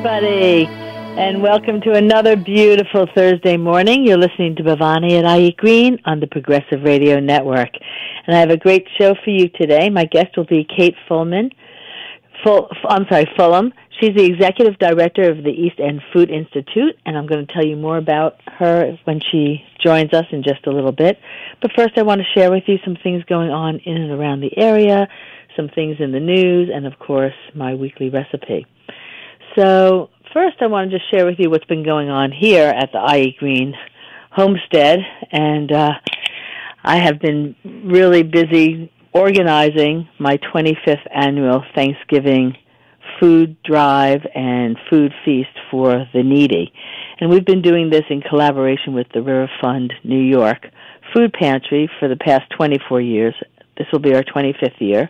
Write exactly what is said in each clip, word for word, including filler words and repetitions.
everybody, and welcome to another beautiful Thursday morning. You're listening to Bhavani at iEat Green on the Progressive Radio Network. And I have a great show for you today. My guest will be Kate-Fullam. Full, I'm sorry, Fullam. She's the Executive Director of the East End Food Institute, and I'm going to tell you more about her when she joins us in just a little bit. But first, I want to share with you some things going on in and around the area, some things in the news, and, of course, my weekly recipe. So first, I want to just share with you what's been going on here at the iEat Green homestead, and uh, I have been really busy organizing my twenty-fifth annual Thanksgiving food drive and food feast for the needy. And we've been doing this in collaboration with the Riverhead, New York Food Pantry for the past twenty-four years. This will be our twenty-fifth year.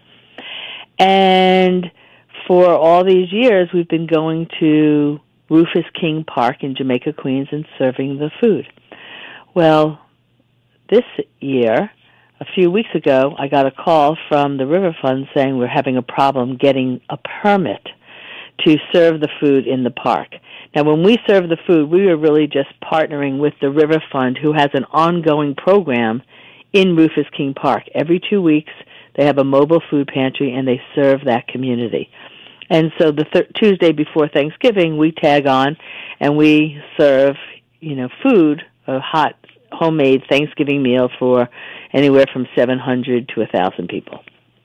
And for all these years, we've been going to Rufus King Park in Jamaica, Queens, and serving the food. Well, this year, a few weeks ago, I got a call from the Riverfund saying we're having a problem getting a permit to serve the food in the park. Now, when we serve the food, we are really just partnering with the Riverfund, who has an ongoing program in Rufus King Park. Every two weeks, they have a mobile food pantry, and they serve that community. And so the th- Tuesday before Thanksgiving, we tag on, and we serve, you know, food, a hot homemade Thanksgiving meal for anywhere from seven hundred to one thousand people.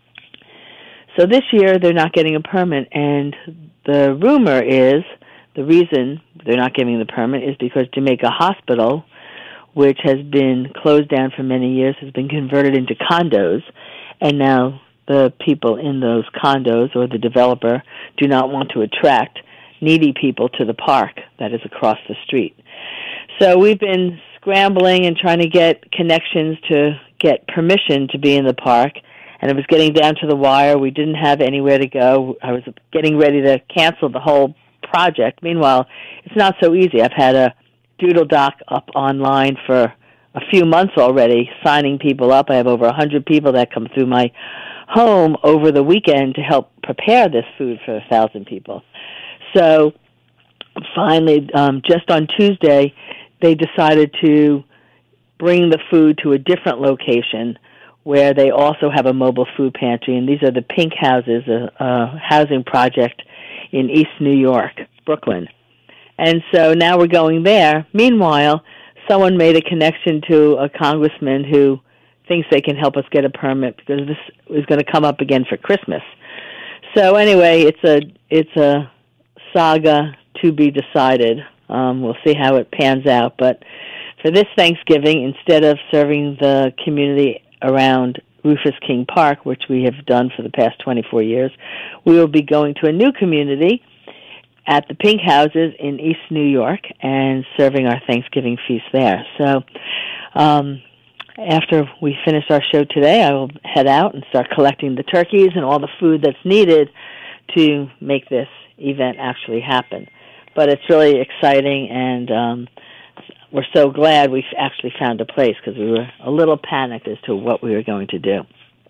So this year, they're not getting a permit, and the rumor is, the reason they're not getting the permit is because Jamaica Hospital, which has been closed down for many years, has been converted into condos, and now the people in those condos or the developer do not want to attract needy people to the park that is across the street. So we've been scrambling and trying to get connections to get permission to be in the park, and it was getting down to the wire. We didn't have anywhere to go. I was getting ready to cancel the whole project. Meanwhile, it's not so easy. I've had a doodle doc up online for a few months already, signing people up. I have over one hundred people that come through my home over the weekend to help prepare this food for a thousand people. So finally, um, just on Tuesday, they decided to bring the food to a different location where they also have a mobile food pantry, and these are the Pink Houses, a, a housing project in East New York, Brooklyn. And so now we're going there. Meanwhile, someone made a connection to a congressman who thinks they can help us get a permit because this is going to come up again for Christmas. So anyway, it's a it's a saga to be decided. Um, we'll see how it pans out. But for this Thanksgiving, instead of serving the community around Rufus King Park, which we have done for the past twenty-four years, we will be going to a new community at the Pink Houses in East New York and serving our Thanksgiving feast there. So um, after we finish our show today, I will head out and start collecting the turkeys and all the food that's needed to make this event actually happen. But it's really exciting, and um, we're so glad we actually found a place because we were a little panicked as to what we were going to do.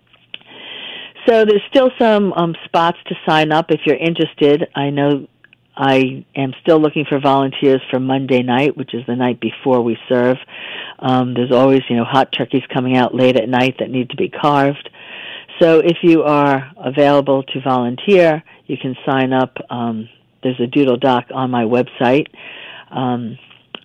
So there's still some um, spots to sign up if you're interested. I know I am still looking for volunteers for Monday night, which is the night before we serve. Um, there's always, you know, hot turkeys coming out late at night that need to be carved. So if you are available to volunteer, you can sign up. Um, there's a doodle doc on my website, um,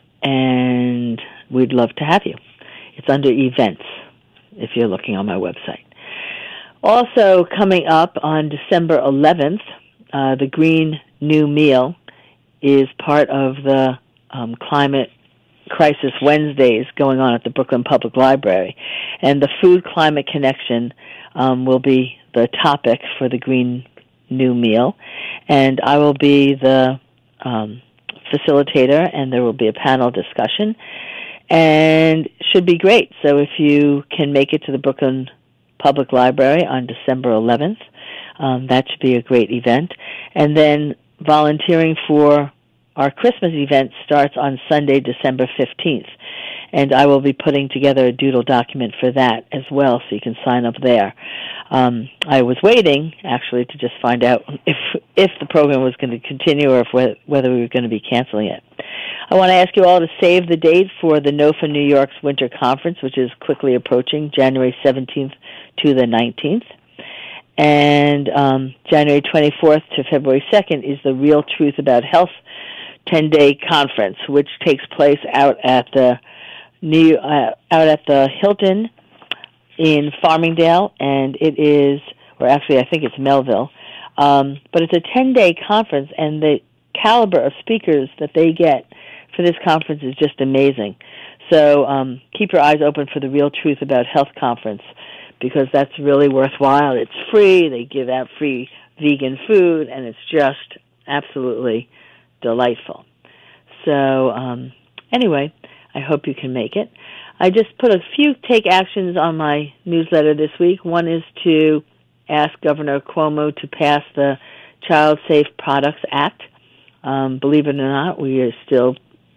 and we'd love to have you. It's under events if you're looking on my website. Also coming up on December eleventh, uh, the Green New Meal is part of the um, Climate Crisis Wednesdays going on at the Brooklyn Public Library. And the Food Climate Connection um, will be the topic for the Green New Meal. And I will be the um, facilitator, and there will be a panel discussion. And should be great. So if you can make it to the Brooklyn Public Library on December eleventh, um, that should be a great event. And then volunteering for our Christmas event starts on Sunday, December fifteenth. and I will be putting together a doodle document for that as well, so you can sign up there. Um, I was waiting, actually, to just find out if if the program was going to continue or if whether we were going to be canceling it. I want to ask you all to save the date for the NOFA New York's Winter Conference, which is quickly approaching, January seventeenth to the nineteenth. And um, January twenty-fourth to February second is the Real Truth About Health ten-day conference, which takes place out at the New uh, out at the Hilton in Farmingdale, and it is, or actually I think it's Melville, um, but it's a ten-day conference, and the caliber of speakers that they get for this conference is just amazing. So um, keep your eyes open for the Real Truth About Health conference, because that's really worthwhile. It's free. They give out free vegan food, and it's just absolutely delightful. So um, anyway, I hope you can make it. I just put a few take actions on my newsletter this week. One is to ask Governor Cuomo to pass the Child Safe Products Act. Um, believe it or not, we are still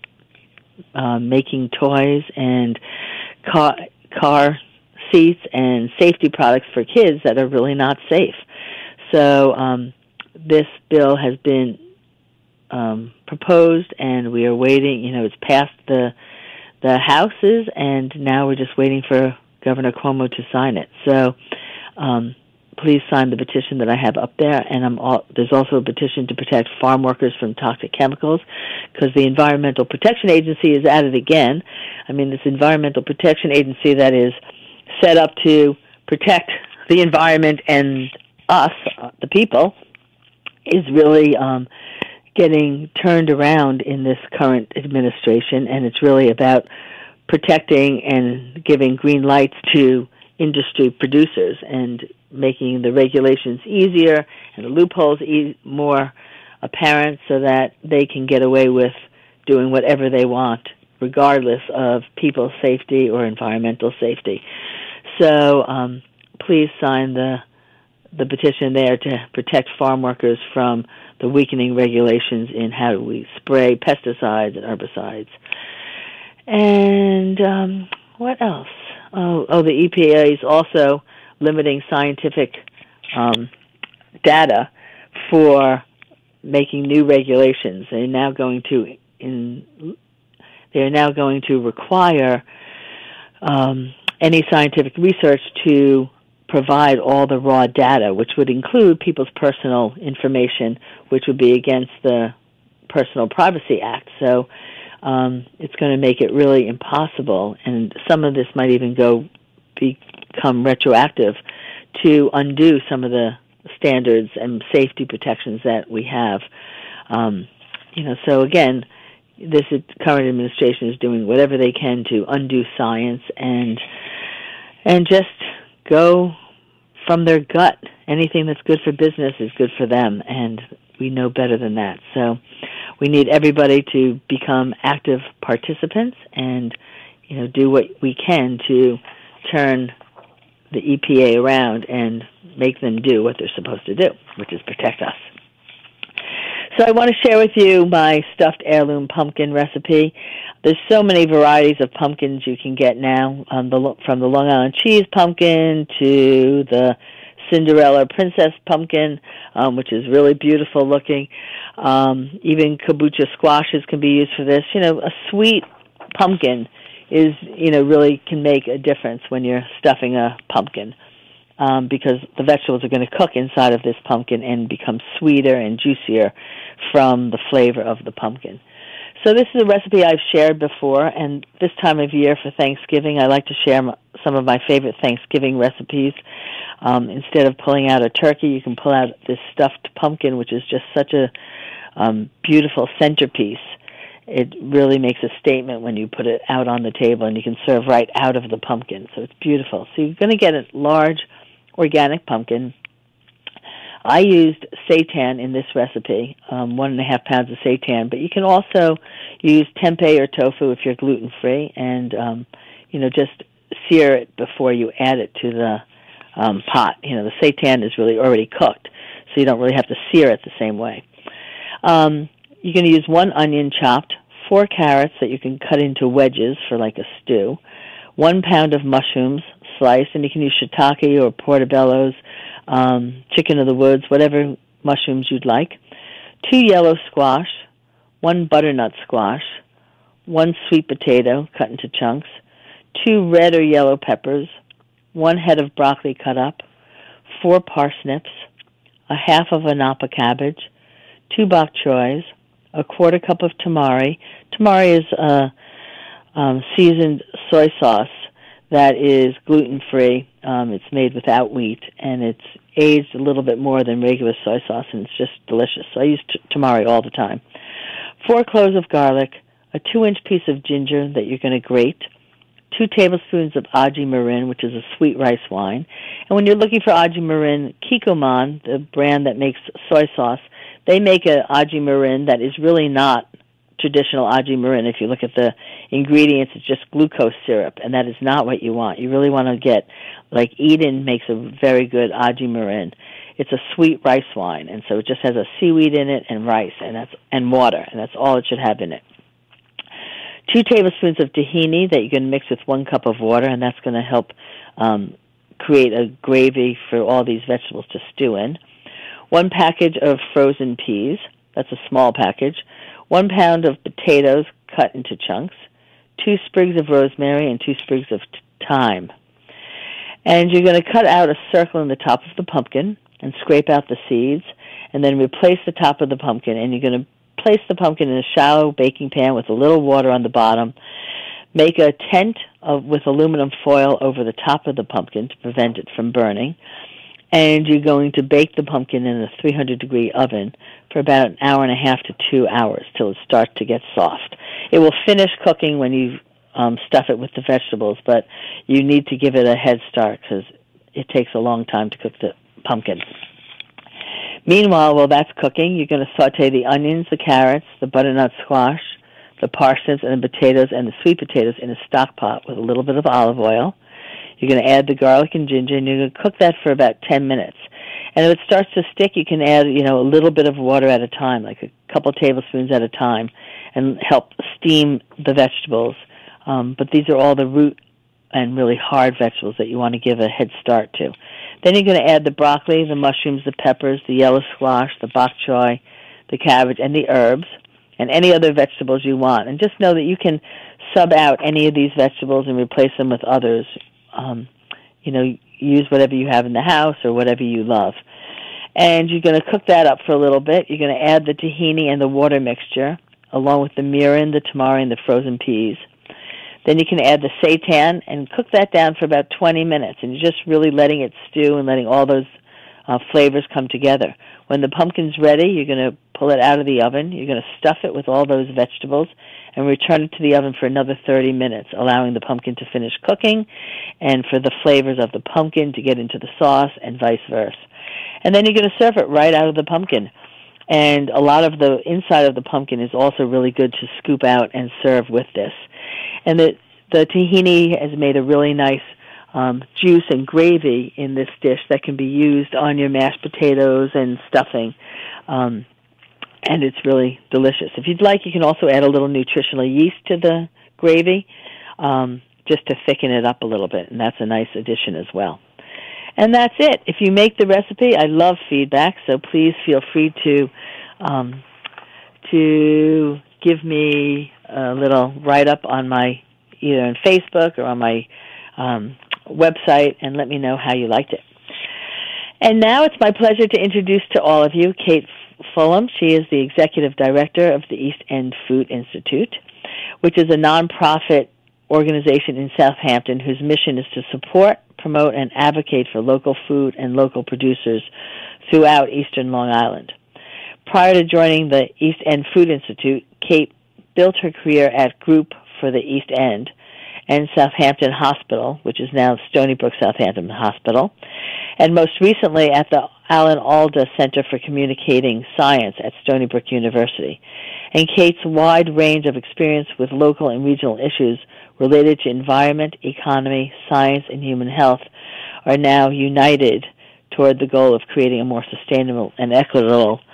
uh, making toys and car, car seats and safety products for kids that are really not safe. So um, this bill has been um, proposed, and we are waiting. You know, it's passed the the houses, and now we're just waiting for Governor Cuomo to sign it. So um, please sign the petition that I have up there. And I'm all, there's also a petition to protect farm workers from toxic chemicals, because the Environmental Protection Agency is at it again. I mean, this Environmental Protection Agency that is set up to protect the environment and us, the people, is really um, getting turned around in this current administration, and it's really about protecting and giving green lights to industry producers and making the regulations easier and the loopholes e- more apparent, so that they can get away with doing whatever they want, regardless of people's safety or environmental safety. So um, please sign the the petition there to protect farm workers from the weakening regulations in how we spray pesticides and herbicides. And um, what else? Oh, oh, the E P A is also limiting scientific um, data for making new regulations. They're now going to in they're now going to require um, any scientific research to provide all the raw data, which would include people's personal information, which would be against the Personal Privacy Act. So um, it's going to make it really impossible, and some of this might even go become retroactive, to undo some of the standards and safety protections that we have. Um, you know, so again, this current administration is doing whatever they can to undo science and and just go from their gut. Anything that's good for business is good for them, and we know better than that. So we need everybody to become active participants and, you know, do what we can to turn the E P A around and make them do what they're supposed to do, which is protect us. So I want to share with you my stuffed heirloom pumpkin recipe. There's so many varieties of pumpkins you can get now, um, the, from the Long Island cheese pumpkin to the Cinderella princess pumpkin, um, which is really beautiful looking. Um, even kabocha squashes can be used for this. You know, a sweet pumpkin is, you know, really can make a difference when you're stuffing a pumpkin, um, because the vegetables are going to cook inside of this pumpkin and become sweeter and juicier from the flavor of the pumpkin. So this is a recipe I've shared before, and this time of year for Thanksgiving, I like to share some of my favorite Thanksgiving recipes. Um, instead of pulling out a turkey, you can pull out this stuffed pumpkin, which is just such a um, beautiful centerpiece. It really makes a statement when you put it out on the table, and you can serve right out of the pumpkin. So it's beautiful. So you're going to get a large organic pumpkin. I used seitan in this recipe, um, one and a half pounds of seitan, but you can also use tempeh or tofu if you're gluten-free, and um, you know, just sear it before you add it to the um, pot. You know, the seitan is really already cooked, so you don't really have to sear it the same way. Um, you're going to use one onion chopped, four carrots that you can cut into wedges for like a stew, one pound of mushrooms sliced, and you can use shiitake or portobello's, um, chicken of the woods, whatever mushrooms you'd like, two yellow squash, one butternut squash, one sweet potato cut into chunks, two red or yellow peppers, one head of broccoli cut up, four parsnips, a half of a napa cabbage, two bok choys, a quarter cup of tamari. Tamari is a um, seasoned soy sauce that is gluten-free. Um, it's made without wheat, and it's aged a little bit more than regular soy sauce, and it's just delicious. So I use t- tamari all the time. Four cloves of garlic, a two-inch piece of ginger that you're going to grate, two tablespoons of aji marin, which is a sweet rice wine. And when you're looking for aji marin, Kikkoman, the brand that makes soy sauce, they make a aji marin that is really not traditional aji marin. If you look at the ingredients, it's just glucose syrup, and that is not what you want. You really want to get, like Eden makes a very good aji marin. It's a sweet rice wine, and so it just has a seaweed in it and rice and that's and water, and that's all it should have in it. Two tablespoons of tahini that you can mix with one cup of water, and that's going to help um, create a gravy for all these vegetables to stew in. One package of frozen peas, that's a small package. One pound of potatoes cut into chunks. Two sprigs of rosemary and two sprigs of thyme. And you're going to cut out a circle in the top of the pumpkin and scrape out the seeds, and then replace the top of the pumpkin, and you're going to place the pumpkin in a shallow baking pan with a little water on the bottom. Make a tent of, with aluminum foil over the top of the pumpkin to prevent it from burning. And you're going to bake the pumpkin in a three hundred degree oven for about an hour and a half to two hours till it starts to get soft. It will finish cooking when you um, stuff it with the vegetables, but you need to give it a head start because it takes a long time to cook the pumpkin. Meanwhile, while that's cooking, you're going to saute the onions, the carrots, the butternut squash, the parsnips, and the potatoes and the sweet potatoes in a stock pot with a little bit of olive oil. You're going to add the garlic and ginger, and you're going to cook that for about ten minutes. And if it starts to stick, you can add, you know, a little bit of water at a time, like a couple tablespoons at a time, and help steam the vegetables. Um, but these are all the root and really hard vegetables that you want to give a head start to. Then you're going to add the broccoli, the mushrooms, the peppers, the yellow squash, the bok choy, the cabbage, and the herbs, and any other vegetables you want. And just know that you can sub out any of these vegetables and replace them with others. Um, you know, use whatever you have in the house or whatever you love. And you're going to cook that up for a little bit. You're going to add the tahini and the water mixture, along with the mirin, the tamari, and the frozen peas. Then you can add the seitan and cook that down for about twenty minutes. And you're just really letting it stew and letting all those uh, flavors come together. When the pumpkin's ready, you're going to pull it out of the oven. You're going to stuff it with all those vegetables and return it to the oven for another thirty minutes, allowing the pumpkin to finish cooking and for the flavors of the pumpkin to get into the sauce and vice versa. And then you're going to serve it right out of the pumpkin. And a lot of the inside of the pumpkin is also really good to scoop out and serve with this. And the, the tahini has made a really nice um, juice and gravy in this dish that can be used on your mashed potatoes and stuffing. Um, and it's really delicious. If you'd like, you can also add a little nutritional yeast to the gravy um, just to thicken it up a little bit, and that's a nice addition as well. And that's it. If you make the recipe, I love feedback, so please feel free to um, to give me a little write-up on my, either on Facebook or on my um, website, and let me know how you liked it. And now it's my pleasure to introduce to all of you Kate-Fullam. She is the Executive Director of the East End Food Institute, which is a nonprofit organization in Southampton whose mission is to support, promote, and advocate for local food and local producers throughout eastern Long Island. Prior to joining the East End Food Institute, Kate built her career at Group for the East End and Southampton Hospital, which is now Stony Brook Southampton Hospital, and most recently at the Alan Alda Center for Communicating Science at Stony Brook University. And Kate's wide range of experience with local and regional issues related to environment, economy, science, and human health are now united toward the goal of creating a more sustainable and equitable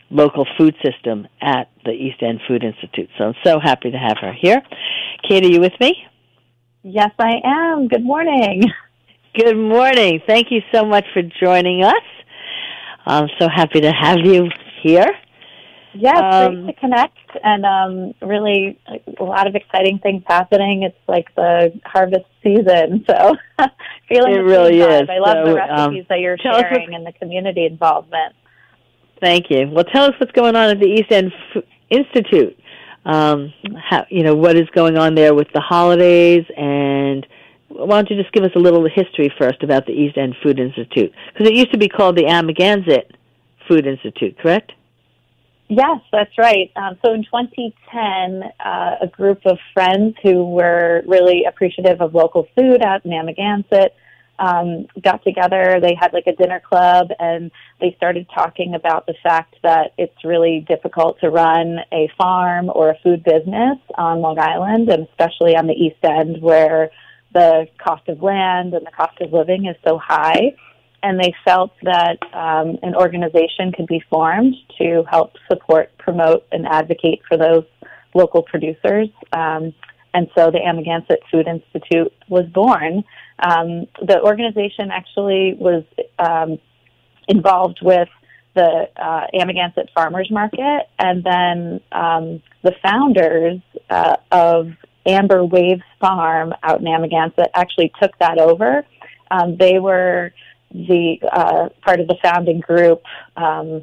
local food system at the East End Food Institute. So I'm so happy to have her here. Kate, are you with me? Yes, I am. Good morning. Good morning. Thank you so much for joining us. I'm so happy to have you here. Yes, um, great to connect, and um, really a lot of exciting things happening. It's like the harvest season, so feeling it the really vibe. is. I love so, the recipes um, that you're sharing and the community involvement. Thank you. Well, tell us what's going on at the East End F- Institute. Um, how, you know, what is going on there with the holidays, and why don't you just give us a little history first about the East End Food Institute? Because it used to be called the Amagansett Food Institute, correct? Yes, that's right. Um, so in twenty ten, uh, a group of friends who were really appreciative of local food out in Amagansett um, got together. They had like a dinner club, and they started talking about the fact that it's really difficult to run a farm or a food business on Long Island, and especially on the East End where the cost of land and the cost of living is so high. And they felt that um, an organization could be formed to help support, promote, and advocate for those local producers. Um, and so the Amagansett Food Institute was born. Um, the organization actually was um, involved with the uh, Amagansett Farmers Market, and then um, the founders uh, of Amber Waves Farm out in Amagansett actually took that over. Um, they were the uh, part of the founding group um,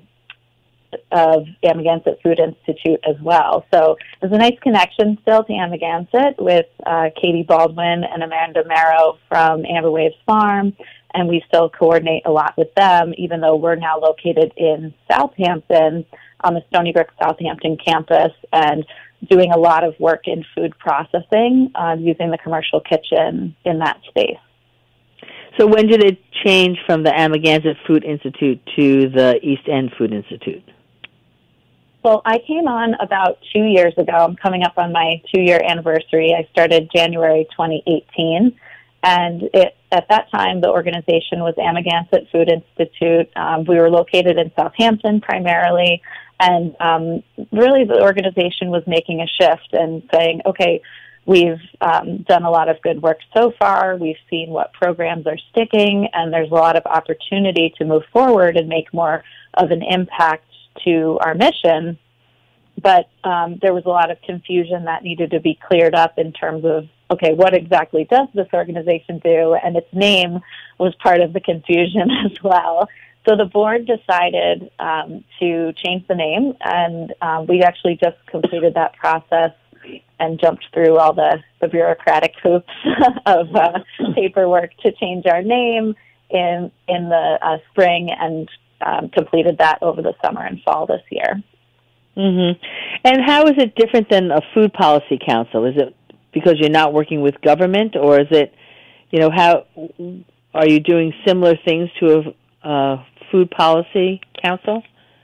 of Amagansett Food Institute as well. So there's a nice connection still to Amagansett with uh, Katie Baldwin and Amanda Marrow from Amber Waves Farm, and we still coordinate a lot with them, even though we're now located in Southampton on the Stony Brook Southampton campus and doing a lot of work in food processing uh, using the commercial kitchen in that space. So when did it change from the Amagansett Food Institute to the East End Food Institute? Well, I came on about two years ago. I'm coming up on my two-year anniversary. I started January twenty eighteen, and it, at that time, the organization was Amagansett Food Institute. Um, we were located in Southampton primarily, and um, really the organization was making a shift and saying, okay, we've um, done a lot of good work so far. We've seen what programs are sticking, and there's a lot of opportunity to move forward and make more of an impact to our mission. But um, there was a lot of confusion that needed to be cleared up in terms of, okay, what exactly does this organization do? And its name was part of the confusion as well. So the board decided um, to change the name, and um, we actually just completed that process and jumped through all the, the bureaucratic hoops of uh, paperwork to change our name in in the uh, spring, and um, completed that over the summer and fall this year. Mm-hmm. And how is it different than a food policy council? Is it because you're not working with government, or is it, you know, how are you doing similar things to a uh, food policy council?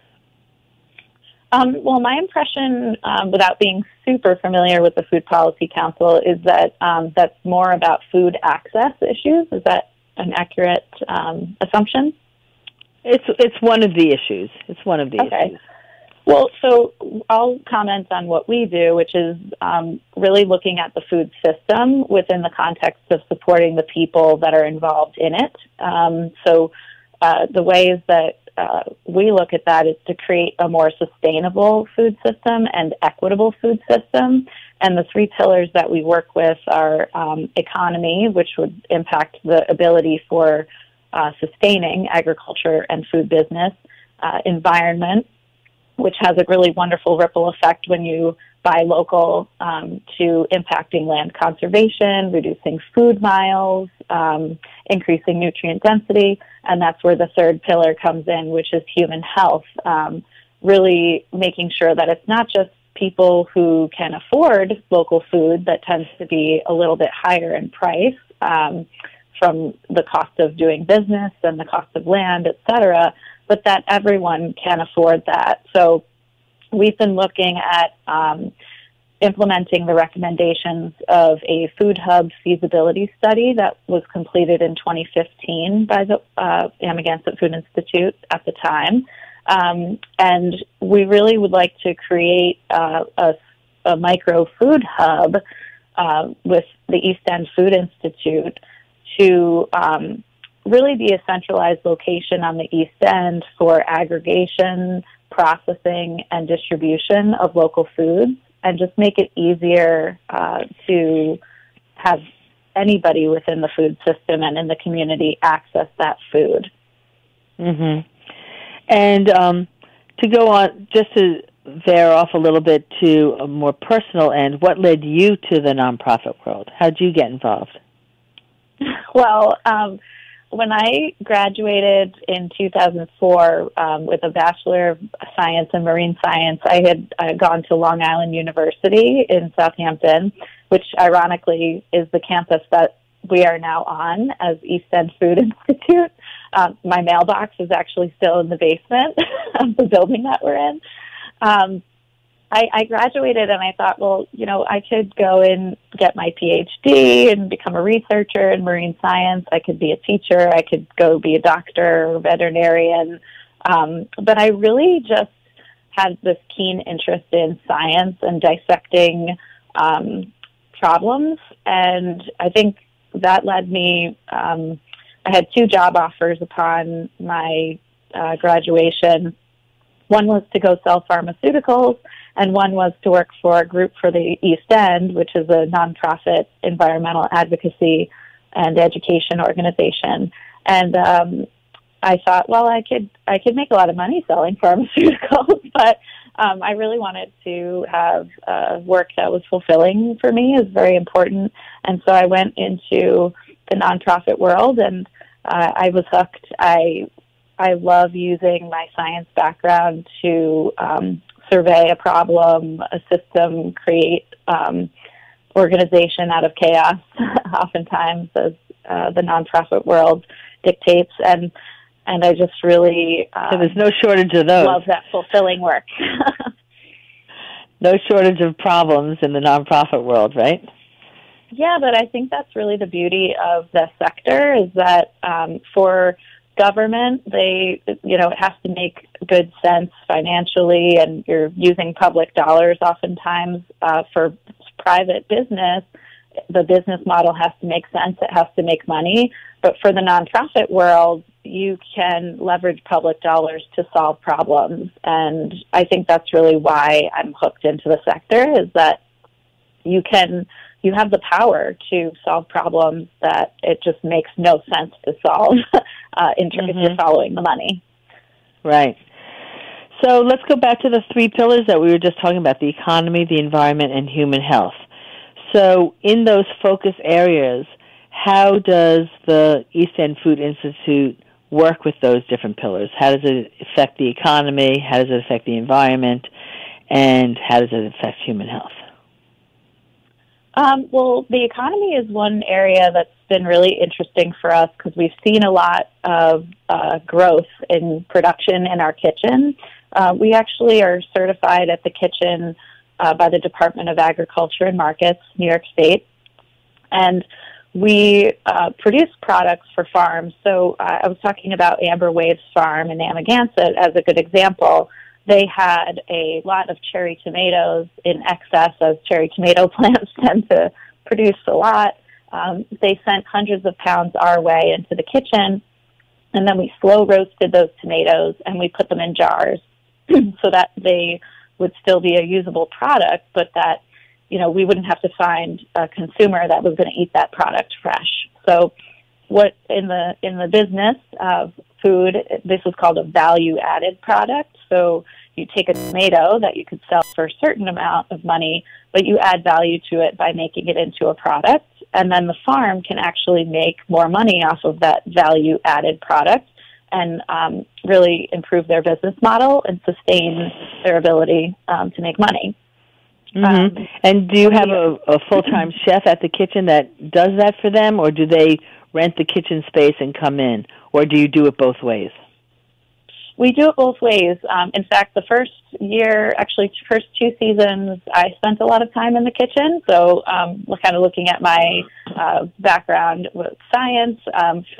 Um, well, my impression, um, without being super familiar with the Food Policy Council, is that um, that's more about food access issues. Is that an accurate um, assumption? It's it's one of the issues. It's one of the okay. issues. Well, so I'll comment on what we do, which is um, really looking at the food system within the context of supporting the people that are involved in it. Um, so uh, the ways that Uh, we look at that is to create a more sustainable food system and equitable food system. And the three pillars that we work with are um, economy, which would impact the ability for uh, sustaining agriculture and food business, uh, environment, which has a really wonderful ripple effect when you buy local, um, to impacting land conservation, reducing food miles, um, increasing nutrient density, and that's where the third pillar comes in, which is human health, um, really making sure that it's not just people who can afford local food that tends to be a little bit higher in price um, from the cost of doing business and the cost of land, et cetera, but that everyone can afford that. So we've been looking at um, implementing the recommendations of a food hub feasibility study that was completed in twenty fifteen by the uh, Amagansett Food Institute at the time. Um, and we really would like to create uh, a, a micro food hub uh, with the East End Food Institute to um, really be a centralized location on the East End for aggregation, processing, and distribution of local foods, and just make it easier uh, to have anybody within the food system and in the community access that food. Mm-hmm. And um, to go on, just to veer off a little bit to a more personal end, what led you to the nonprofit world? How did you get involved? Well, um, when I graduated in two thousand four um, with a Bachelor of Science in Marine Science, I had uh, gone to Long Island University in Southampton, which ironically is the campus that we are now on as East End Food Institute. Um, my mailbox is actually still in the basement of the building that we're in. Um, I, I graduated and I thought, well, you know, I could go and get my P H D and become a researcher in marine science. I could be a teacher. I could go be a doctor or veterinarian. Um, but I really just had this keen interest in science and dissecting um, problems. And I think that led me, um, I had two job offers upon my uh, graduation. One was to go sell pharmaceuticals, and one was to work for a group for the East End, which is a nonprofit environmental advocacy and education organization. And um, I thought, well, I could I could make a lot of money selling pharmaceuticals, but um, I really wanted to have uh, work that was fulfilling for me. Is very important, and so I went into the nonprofit world, and uh, I was hooked. I I love using my science background to um, survey a problem, a system, create um, organization out of chaos, oftentimes, as uh, the nonprofit world dictates. And and I just really um, so there's no shortage of those. Love that fulfilling work. No shortage of problems in the nonprofit world, right? Yeah, but I think that's really the beauty of the sector is that um, for government, they, you know, it has to make good sense financially, and you're using public dollars oftentimes. Uh, for private business, the business model has to make sense. It has to make money. But for the nonprofit world, you can leverage public dollars to solve problems. And I think that's really why I'm hooked into the sector, is that you can, you have the power to solve problems that it just makes no sense to solve uh, in terms mm-hmm. of following the money. Right. So let's go back to the three pillars that we were just talking about, the economy, the environment, and human health. So in those focus areas, how does the East End Food Institute work with those different pillars? How does it affect the economy? How does it affect the environment? And how does it affect human health? Um, well, the economy is one area that's been really interesting for us because we've seen a lot of uh, growth in production in our kitchen. Uh, we actually are certified at the kitchen uh, by the Department of Agriculture and Markets, New York State, and we uh, produce products for farms. So uh, I was talking about Amber Wave's farm in Amagansett as a good example. They had a lot of cherry tomatoes in excess, as cherry tomato plants tend to produce a lot. Um, they sent hundreds of pounds our way into the kitchen, and then we slow roasted those tomatoes, and we put them in jars so that they would still be a usable product, but that, you know, we wouldn't have to find a consumer that was going to eat that product fresh. So what in the in the business of food, this is called a value-added product. So you take a tomato that you could sell for a certain amount of money, but you add value to it by making it into a product, and then the farm can actually make more money off of that value-added product and um, really improve their business model and sustain their ability um, to make money. Mm-hmm. Um, and do you have a, a full-time chef at the kitchen that does that for them, or do they rent the kitchen space and come in, or do you do it both ways? We do it both ways. Um, in fact, the first year, actually first two seasons, I spent a lot of time in the kitchen. So um, we're kind of looking at my uh, background with science, um, food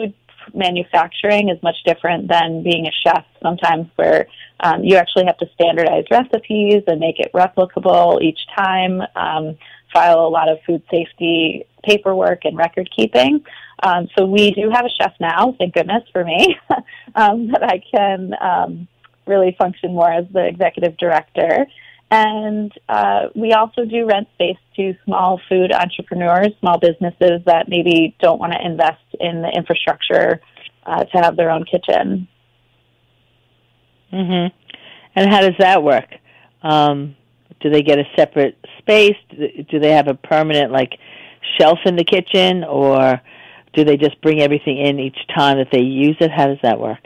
manufacturing is much different than being a chef sometimes, where um, you actually have to standardize recipes and make it replicable each time, um, file a lot of food safety paperwork and record keeping. Um, so we do have a chef now, thank goodness for me, um, that I can um, really function more as the executive director. And uh, we also do rent space to small food entrepreneurs, small businesses that maybe don't want to invest in the infrastructure uh, to have their own kitchen. Mm-hmm. And how does that work? Um, do they get a separate space? Do they have a permanent, like, shelf in the kitchen, or do they just bring everything in each time that they use it? How does that work?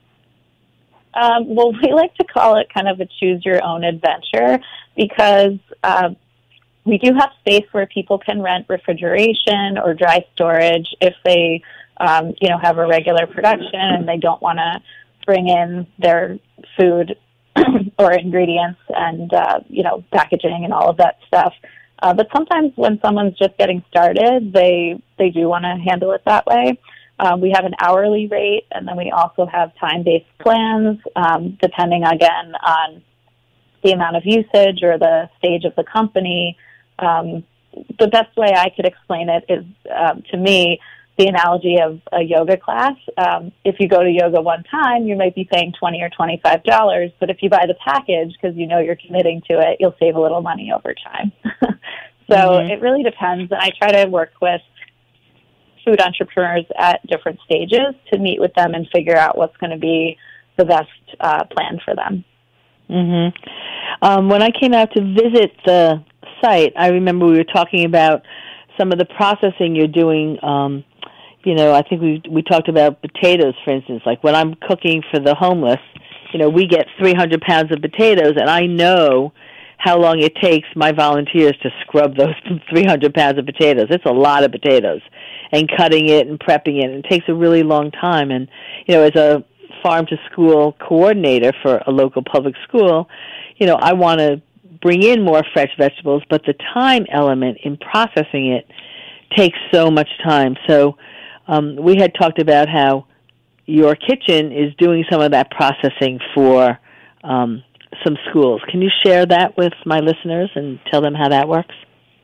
Um, well, we like to call it kind of a choose-your-own adventure, because uh, we do have space where people can rent refrigeration or dry storage if they, um, you know, have a regular production and they don't want to bring in their food or ingredients and, uh, you know, packaging and all of that stuff. Uh, but sometimes when someone's just getting started, they, they do want to handle it that way. Um, we have an hourly rate, and then we also have time-based plans, um, depending, again, on the amount of usage or the stage of the company. Um, the best way I could explain it is, um, to me, the analogy of a yoga class. Um, if you go to yoga one time, you might be paying twenty dollars or twenty-five dollars, but if you buy the package because you know you're committing to it, you'll save a little money over time. So mm-hmm. It really depends, and I try to work with food entrepreneurs at different stages to meet with them and figure out what's going to be the best uh, plan for them. Mm-hmm. Um, when I came out to visit the site, I remember we were talking about some of the processing you're doing. Um, you know, I think we we talked about potatoes, for instance. Like when I'm cooking for the homeless, you know, we get three hundred pounds of potatoes, and I know how long it takes my volunteers to scrub those three hundred pounds of potatoes. It's a lot of potatoes. And cutting it and prepping it. And it takes a really long time. And, you know, as a farm-to-school coordinator for a local public school, you know, I want to bring in more fresh vegetables, but the time element in processing it takes so much time. So um, we had talked about how your kitchen is doing some of that processing for um, some schools. Can you share that with my listeners and tell them how that works?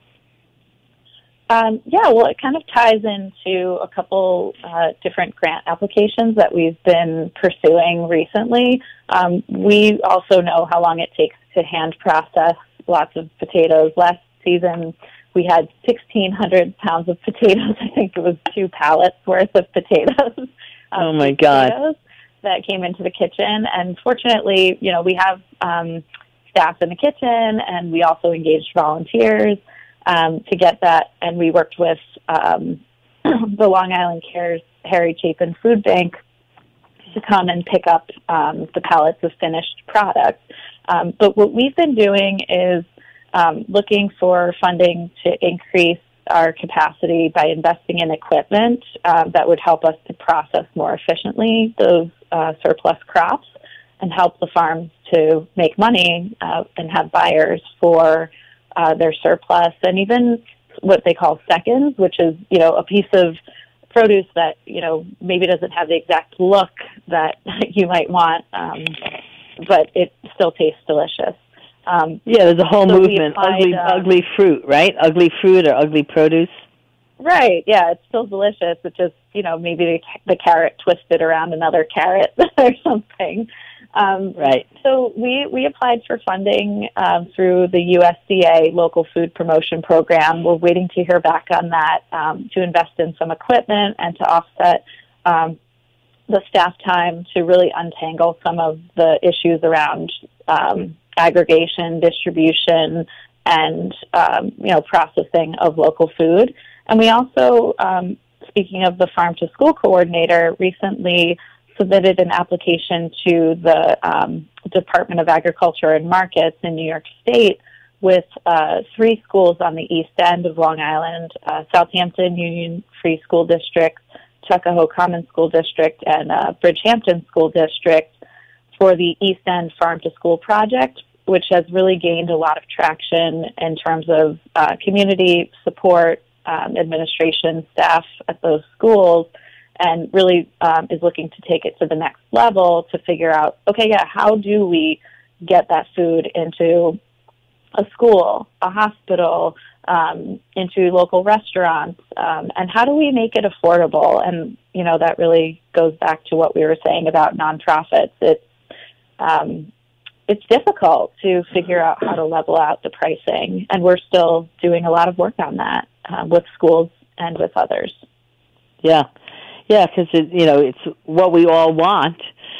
Um, yeah, well, it kind of ties into a couple uh, different grant applications that we've been pursuing recently. Um, we also know how long it takes to hand process lots of potatoes. Last season, we had sixteen hundred pounds of potatoes. I think it was two pallets worth of potatoes. um, oh, my God. Potatoes that came into the kitchen. And fortunately, you know, we have um, staff in the kitchen, and we also engaged volunteers Um, to get that, and we worked with um, the Long Island Care's Harry Chapin Food Bank to come and pick up um, the pallets of finished product. Um, but what we've been doing is um, looking for funding to increase our capacity by investing in equipment uh, that would help us to process more efficiently those uh, surplus crops and help the farms to make money uh, and have buyers for Uh, their surplus, and even what they call seconds, which is, you know, a piece of produce that, you know, maybe doesn't have the exact look that you might want, um, but it still tastes delicious. Um, yeah, there's a whole so movement, applied, ugly, uh, ugly fruit, right? Ugly fruit or ugly produce. Right, yeah, it's still delicious. It's just, you know, maybe the, the carrot twisted around another carrot or something. Um, right. So we, we applied for funding um, through the U S D A Local Food Promotion Program. We're waiting to hear back on that um, to invest in some equipment and to offset um, the staff time to really untangle some of the issues around um, aggregation, distribution, and um, you know, processing of local food. And we also, um, speaking of the Farm to School Coordinator, recently submitted an application to the um, Department of Agriculture and Markets in New York State with uh, three schools on the east end of Long Island, uh, Southampton Union Free School District, Tuckahoe Common School District, and uh, Bridgehampton School District for the East End Farm to School project, which has really gained a lot of traction in terms of uh, community support, um, administration, staff at those schools, and really um, is looking to take it to the next level to figure out, okay, yeah, how do we get that food into a school, a hospital, um, into local restaurants, um, and how do we make it affordable? And, you know, that really goes back to what we were saying about nonprofits. It's, um, it's difficult to figure out how to level out the pricing, and we're still doing a lot of work on that uh, with schools and with others. Yeah, yeah, because, you know, it's what we all want,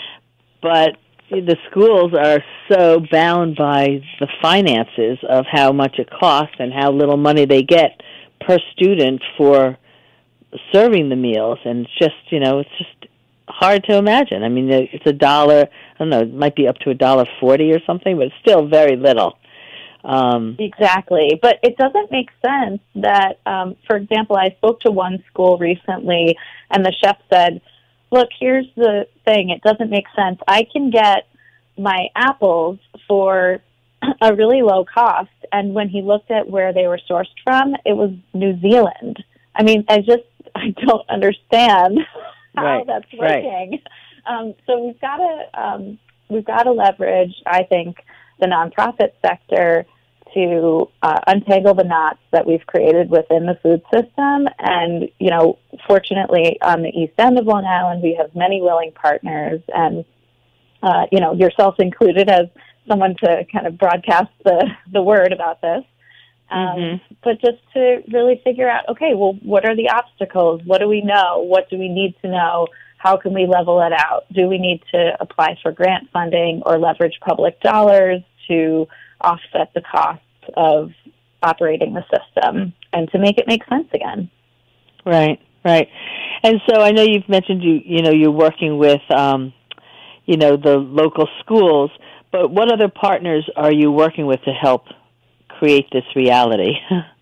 but the schools are so bound by the finances of how much it costs and how little money they get per student for serving the meals. And it's just, you know, it's just hard to imagine. I mean, it's a dollar, I don't know, it might be up to a dollar forty or something, but it's still very little. Um, exactly. But it doesn't make sense that, um, for example, I spoke to one school recently, and the chef said, look, here's the thing. It doesn't make sense. I can get my apples for a really low cost, and when he looked at where they were sourced from, it was New Zealand. I mean, I just, I don't understand how right, that's working. Right. Um, so we've got to, um, we've got to leverage, I think, the nonprofit sector to uh, untangle the knots that we've created within the food system. And, you know, fortunately, on the east end of Long Island, we have many willing partners, and, uh, you know, yourself included as someone to kind of broadcast the, the word about this. Um, mm-hmm. But just to really figure out, okay, well, what are the obstacles? What do we know? What do we need to know? How can we level it out? Do we need to apply for grant funding or leverage public dollars to offset the costs of operating the system and to make it make sense again? Right, right. And so I know you've mentioned you, you know, you're working with, um, you know, the local schools, but what other partners are you working with to help create this reality?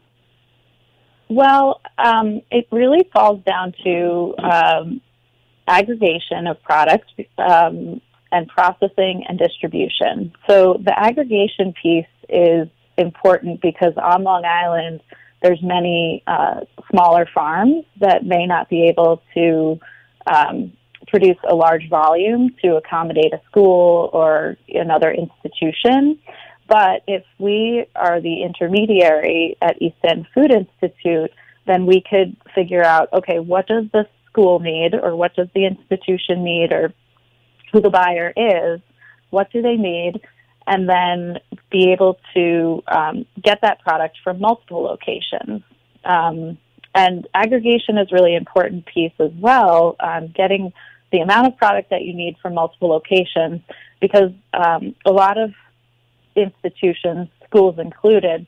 Well, um, it really falls down to um, aggregation of products um, and processing and distribution. So the aggregation piece is important because on Long Island, there's many uh, smaller farms that may not be able to um, produce a large volume to accommodate a school or another institution. But if we are the intermediary at East End Food Institute, then we could figure out, okay, what does the school need, or what does the institution need, or who the buyer is, what do they need, and then be able to um, get that product from multiple locations. Um, and aggregation is really an important piece as well, um, getting the amount of product that you need from multiple locations, because um, a lot of institutions, schools included,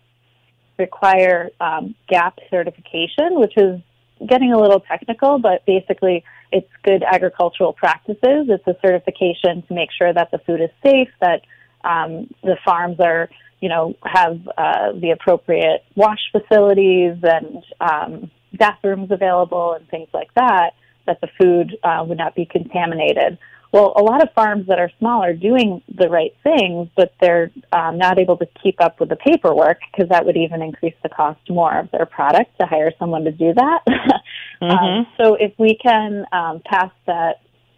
require um, GAP certification, which is getting a little technical, but basically it's good agricultural practices. It's a certification to make sure that the food is safe, that um, the farms are, you know, have uh, the appropriate wash facilities and um, bathrooms available and things like that, that the food uh, would not be contaminated. Well, a lot of farms that are small are doing the right things, but they're um, not able to keep up with the paperwork, because that would even increase the cost more of their product to hire someone to do that. mm-hmm. um, so if we can um, pass that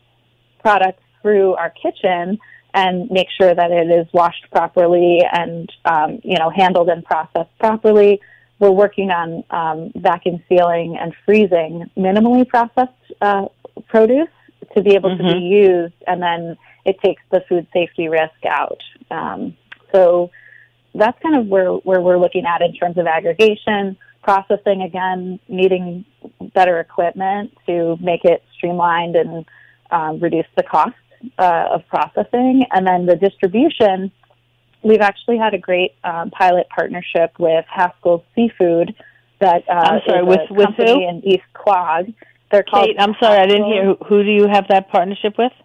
product through our kitchen and make sure that it is washed properly and, um, you know, handled and processed properly, we're working on um, vacuum sealing and freezing minimally processed uh, produce to be able mm-hmm. to be used, and then it takes the food safety risk out. Um, so that's kind of where, where we're looking at in terms of aggregation. Processing, again, needing better equipment to make it streamlined and um, reduce the cost uh, of processing. And then the distribution, we've actually had a great um, pilot partnership with Haskell's Seafood that uh, I'm sorry, is with, a with company who? in East Quogue. They're called Kate, I'm sorry, Haskell. I didn't hear. Who, who do you have that partnership with?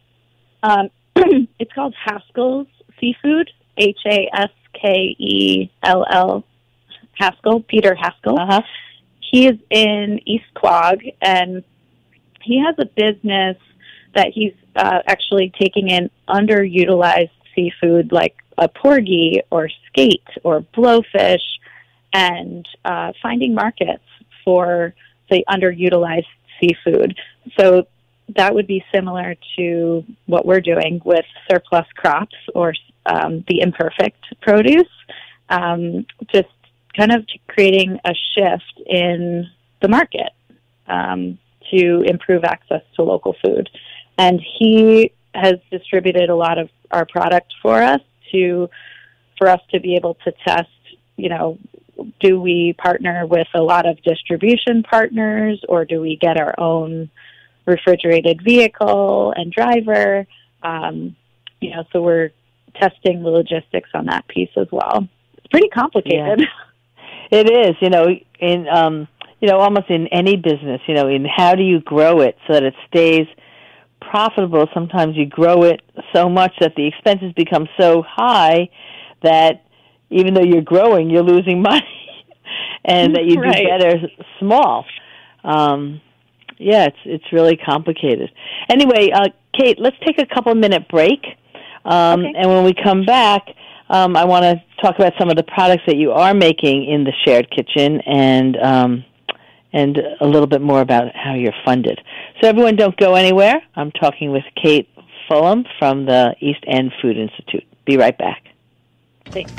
Um, it's called Haskell's Seafood, H A S K E L L, Haskell, Peter Haskell. Uh-huh. He is in East Quogue, and he has a business that he's uh, actually taking in underutilized seafood like a porgy or skate or blowfish, and uh, finding markets for the underutilized seafood. So that would be similar to what we're doing with surplus crops or um, the imperfect produce, um, just kind of creating a shift in the market um, to improve access to local food. And he has distributed a lot of our product for us to, for us to be able to test, you know, do we partner with a lot of distribution partners, or do we get our own refrigerated vehicle and driver? Um, you know, so we're testing the logistics on that piece as well. It's pretty complicated. Yeah. It is, you know, in um, you know, almost in any business, you know, in how do you grow it so that it stays profitable? Sometimes you grow it so much that the expenses become so high that even though you're growing, you're losing money, and that you right. do better small. Um, yeah, it's it's really complicated. Anyway, uh, Kate, let's take a couple minute break, um, okay. and when we come back, um, I want to talk about some of the products that you are making in the shared kitchen, and um, and a little bit more about how you're funded. So everyone, don't go anywhere. I'm talking with Kate-Fullam from the East End Food Institute. Be right back. Thanks.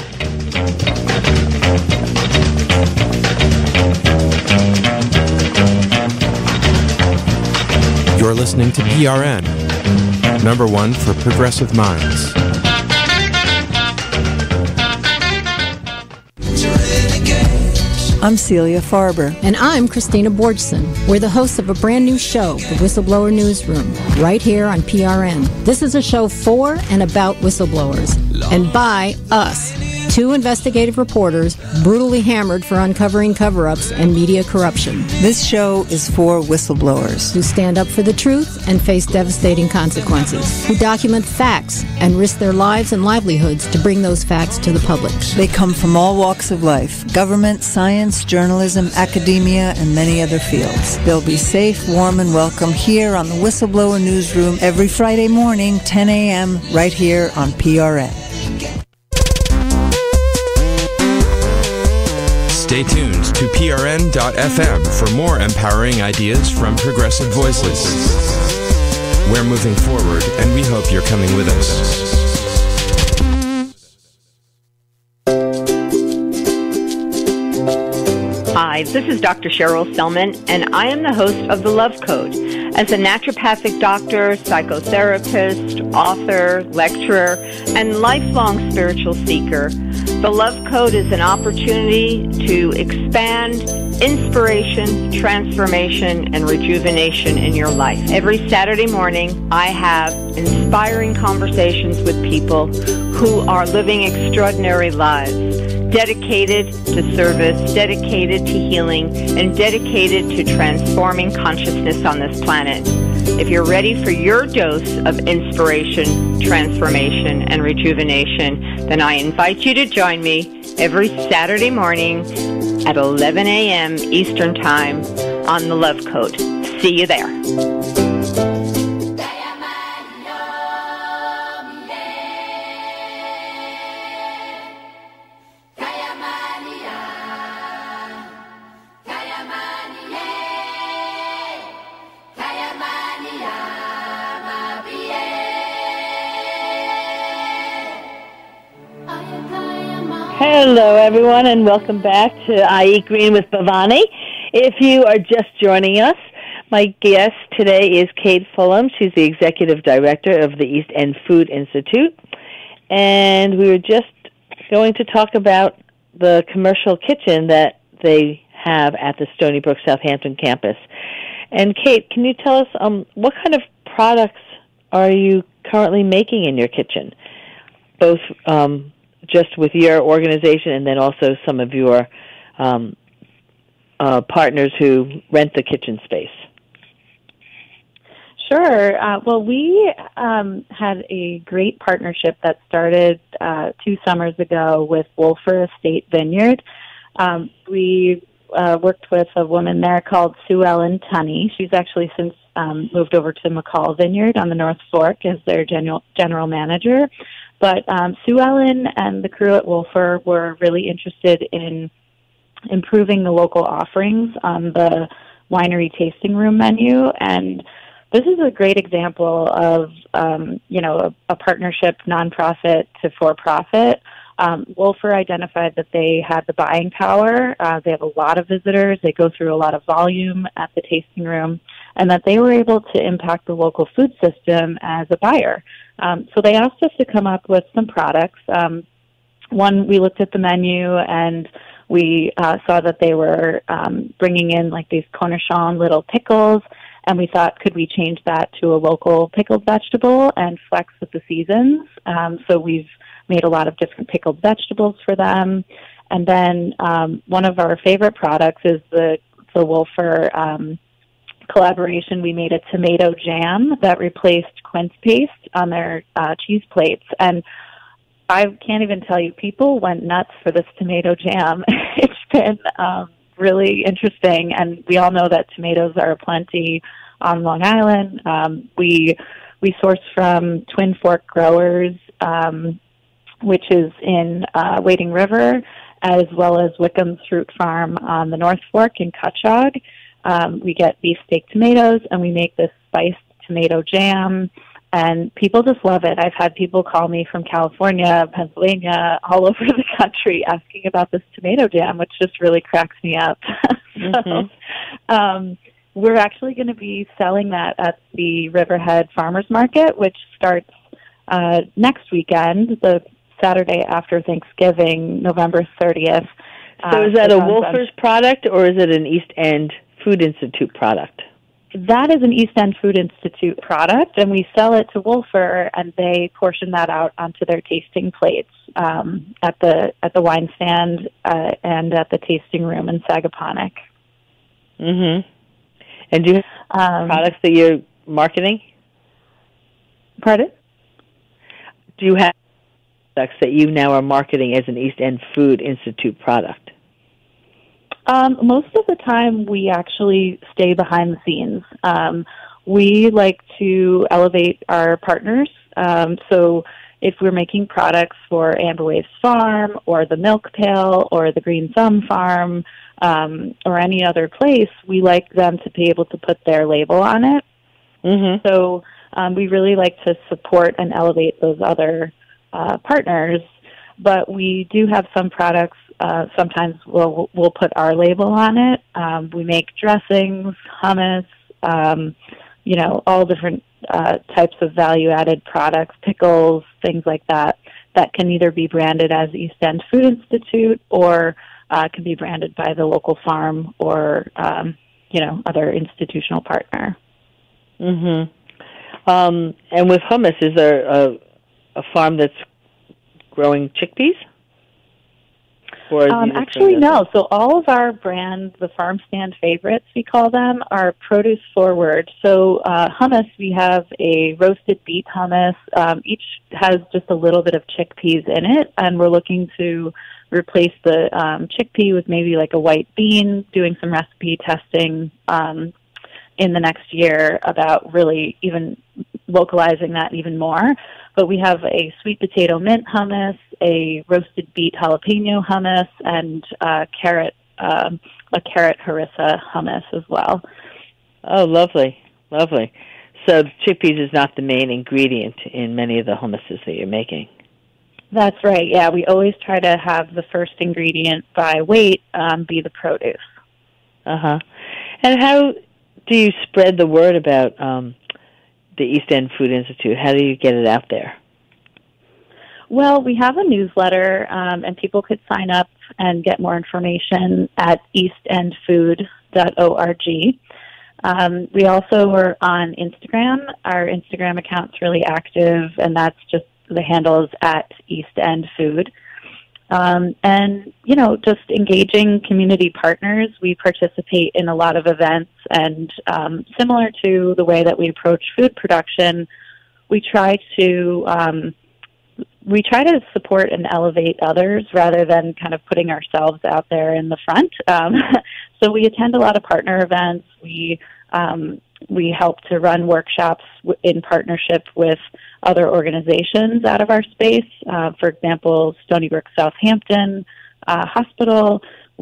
You're listening to P R N, number one for progressive minds. I'm Celia Farber. And I'm Christina Borgson. We're the hosts of a brand new show, The Whistleblower Newsroom, right here on P R N. This is a show for and about whistleblowers, and by us, two investigative reporters brutally hammered for uncovering cover-ups and media corruption. This show is for whistleblowers who stand up for the truth and face devastating consequences, who document facts and risk their lives and livelihoods to bring those facts to the public. They come from all walks of life: government, science, journalism, academia, and many other fields. They'll be safe, warm, and welcome here on the Whistleblower Newsroom every Friday morning, ten a.m., right here on P R N. Stay tuned to P R N dot F M for more empowering ideas from progressive voices. We're moving forward, and we hope you're coming with us. Hi, this is Doctor Cheryl Selman, and I am the host of The Love Code. As a naturopathic doctor, psychotherapist, author, lecturer, and lifelong spiritual seeker, The Love Code is an opportunity to expand inspiration, transformation, and rejuvenation in your life. Every Saturday morning, I have inspiring conversations with people who are living extraordinary lives, dedicated to service, dedicated to healing, and dedicated to transforming consciousness on this planet. If you're ready for your dose of inspiration, transformation, and rejuvenation, then I invite you to join me every Saturday morning at eleven a.m. Eastern Time on The Love Code. See you there. Hello, everyone, and welcome back to iEat Green with Bhavani. If you are just joining us, my guest today is Kate-Fullam. She's the Executive Director of the East End Food Institute, and we were just going to talk about the commercial kitchen that they have at the Stony Brook Southampton campus. And Kate, can you tell us um, what kind of products are you currently making in your kitchen, both um, just with your organization and then also some of your um, uh, partners who rent the kitchen space? Sure. Uh, well, we um, had a great partnership that started uh, two summers ago with Wolfer Estate Vineyard. Um, we uh, worked with a woman there called Sue Ellen Tunney. She's actually since um, moved over to McCall Vineyard on the North Fork as their general, general manager. But um, Sue Ellen and the crew at Wolfer were really interested in improving the local offerings on the winery tasting room menu. And this is a great example of, um, you know, a, a partnership, nonprofit to for-profit. Um, Wolfer identified that they had the buying power. Uh, they have a lot of visitors. They go through a lot of volume at the tasting room, and that they were able to impact the local food system as a buyer. Um, so they asked us to come up with some products. Um, one, we looked at the menu, and we uh, saw that they were um, bringing in like these cornichon little pickles, and we thought, could we change that to a local pickled vegetable and flex with the seasons? Um, so we've made a lot of different pickled vegetables for them. And then um, one of our favorite products is the, the Wolfer um, collaboration. We made a tomato jam that replaced quince paste on their uh, cheese plates. And I can't even tell you, people went nuts for this tomato jam. It's been um, really interesting, and we all know that tomatoes are aplenty on Long Island. Um, we we source from Twin Fork Growers, um, which is in uh, Wading River, as well as Wickham's Fruit Farm on the North Fork in Cutchogue. Um, we get beefsteak tomatoes, and we make this spiced tomato jam, and people just love it. I've had people call me from California, Pennsylvania, all over the country asking about this tomato jam, which just really cracks me up. so, mm-hmm. um, we're actually going to be selling that at the Riverhead Farmers Market, which starts uh, next weekend, the Saturday after Thanksgiving, November thirtieth. So is that uh, a Wolfer's product, or is it an East End Food Institute product? That is an East End Food Institute product, and we sell it to Wolfer, and they portion that out onto their tasting plates um, at the at the wine stand uh, and at the tasting room in Sagaponack. Mm-hmm. And do you have um, products that you're marketing? Pardon? Do you have products that you now are marketing as an East End Food Institute product? Um, most of the time, we actually stay behind the scenes. Um, we like to elevate our partners. Um, so if we're making products for Amber Waves Farm or the Milk Pail or the Green Thumb Farm um, or any other place, we like them to be able to put their label on it. Mm-hmm. So um, we really like to support and elevate those other uh, partners. But we do have some products. Uh, sometimes we'll we'll put our label on it. Um, we make dressings, hummus, um, you know, all different uh, types of value-added products, pickles, things like that. That can either be branded as East End Food Institute or uh, can be branded by the local farm or um, you know, other institutional partner. Mm-hmm. Um, and with hummus, is there a, a farm that's growing chickpeas? Or Um, actually, no. So all of our brands, the farm stand favorites, we call them, are produce forward. So uh, hummus, we have a roasted beet hummus. Um, each has just a little bit of chickpeas in it, and we're looking to replace the um, chickpea with maybe like a white bean, doing some recipe testing um, in the next year about really even localizing that even more. But we have a sweet potato mint hummus, a roasted beet jalapeno hummus, and uh, carrot um, a carrot harissa hummus as well. Oh, lovely, lovely. So chickpeas is not the main ingredient in many of the hummuses that you're making. That's right. Yeah, we always try to have the first ingredient by weight um, be the produce. Uh huh. And how do you spread the word about um, the East End Food Institute? How do you get it out there? Well, we have a newsletter, um, and people could sign up and get more information at east end food dot org. Um, we also are on Instagram. Our Instagram account's really active, and that's just, the handle is at East End Food. Um, and, you know, just engaging community partners. We participate in a lot of events, and um, similar to the way that we approach food production, we try to um, we try to support and elevate others rather than kind of putting ourselves out there in the front. Um, so we attend a lot of partner events. We um, we help to run workshops w- in partnership with other organizations out of our space. Uh, for example, Stony Brook Southampton uh, Hospital. We